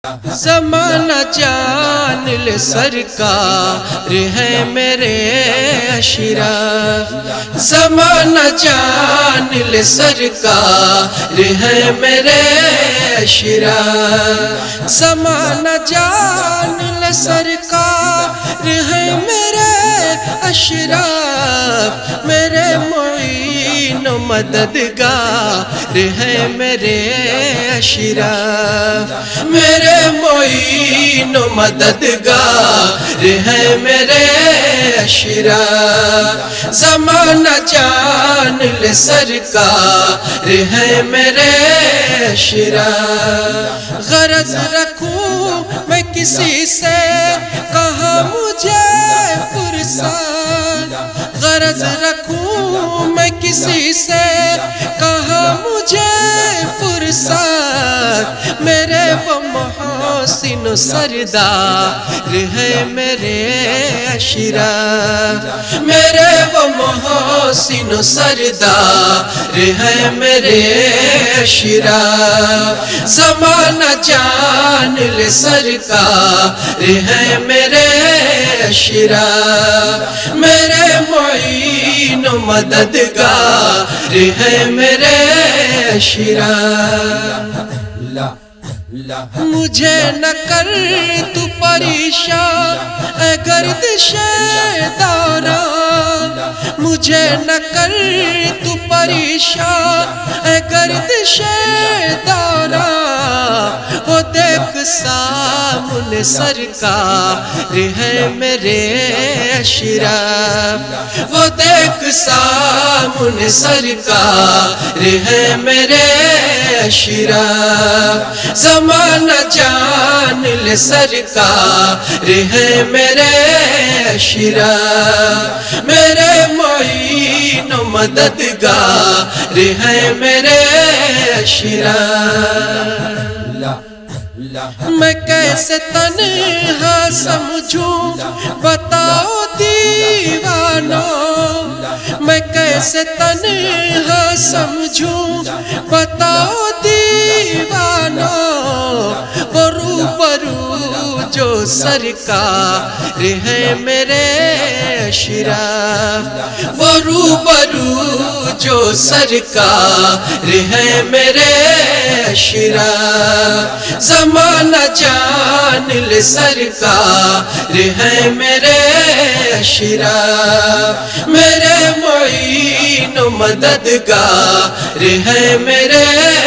زمانہ جان لے سرکار ہے میرے اشرف، زمانہ جان لے سرکار ہے میرے اشرف، زمانہ جان لے سرکار ہے میرے اشرف، میرے معین و مددگار ہے میرے اشرف، میرے معین و مددگار ہے میرے اشرف، زمانہ جان لے سرکار ہے میرے اشرف، غرض رکھوں میں کسی سے کہاں مجھے فرصت، غرض رکھوں میں کسی سے کہاں مجھے فرصت، میرے وہ محسن و سردار ہے میرے اشرف، میرے وہ محسن و سردار ہے میرے اشرف، زمانہ جان لے سرکار ہے میرے اشرف، میرے معین و مددگار ہے میرے اشرف، مجھے نہ کر تو پریشان اے گردش دوران، مجھے نہ کر تو پریشان اے گردش دوران، وہ دیکھ سامنے سرکار ہے میرے اشرف، وہ دیکھ سامنے سرکار ہے میرے اشرف، زمانہ جان لے سرکار ہے میرے اشرف، میرے معین و مددگار ہے میرے اشرف، میں کیسے تنہا سمجھوں بتاؤ دیوانو، میں کیسے تنہا سمجھوں بتاؤ دیوانو، وہ روبرو جو سرکار ہے میرے اشرف، وہ روبرو جو سرکار ہے میرے اشرف، زمانہ جان لے سرکار ہے میرے اشرف، میرے معین و مددگار ہے میرے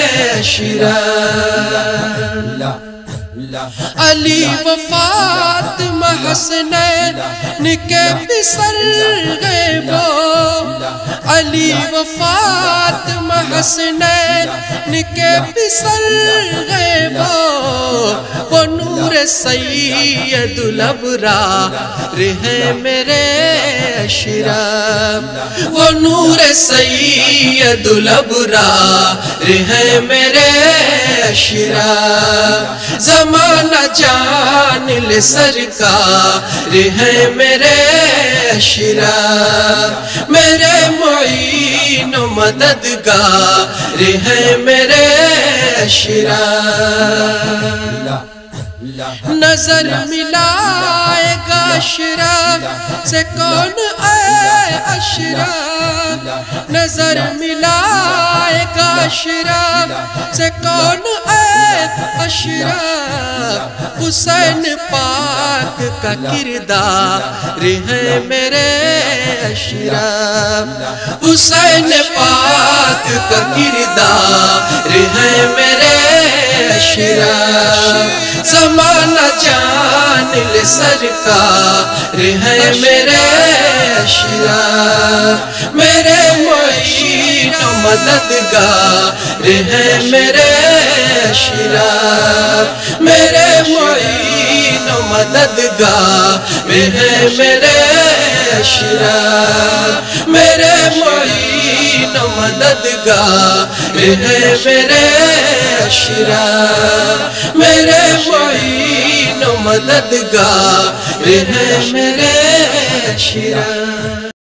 اشرف، علی و فاطمہ حسنین کے بسر گئے وہ، علی و فاطمہ حسنین کے بسر گئے وہ نور سید الابرار ہے میرے اشرف، وہ نور سید الابرار ہے میرے اشرف، زمانہ جان لے سرکار ہے میرے اشرف، میرے معین و مددگار ہے میرے اشرف، نظر ملائے گا اشرف سے کون اے اشرف، نظر ملائے گا اشرف سے کون اے اشرف، حسین پاک کا کردار ہے میرے اشرف، حسین پاک کا کردار ہے میرے اشرف، زمانہ جان لے سرکار ہے میرے اشرف، میرے معین و مددگار ہے میرے اشرف، میرے معین و مددگار ہے میرے اشرف، میرے معین و مددگار ہے میرے اشرف، میرے معین و مددگار ہے میرے اشرف۔